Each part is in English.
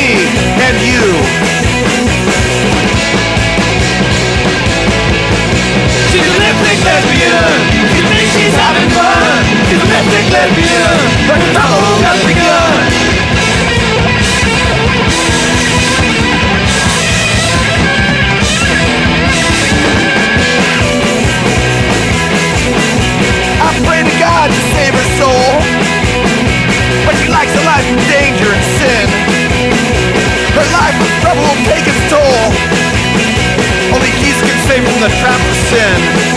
and you. She's a lipstick lesbian. She thinks she's having fun. She's a lipstick lesbian. But the trouble has begun. I pray to God to save her soul, but she likes a life of danger and sin. Her life of trouble will take its toll. Only Jesus can save from the trap of sin.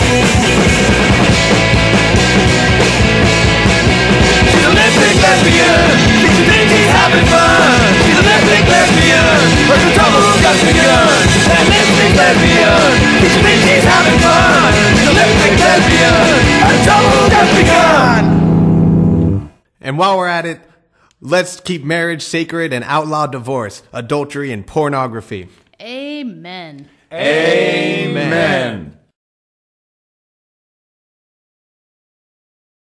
She's a lipstick lesbian. She thinks she's having fun. She's a lipstick lesbian, but the trouble just begun. That lipstick lesbian. She thinks she's having fun. She's a lipstick lesbian, and the trouble just begun. And while we're at it, let's keep marriage sacred and outlaw divorce, adultery, and pornography. Amen. Amen.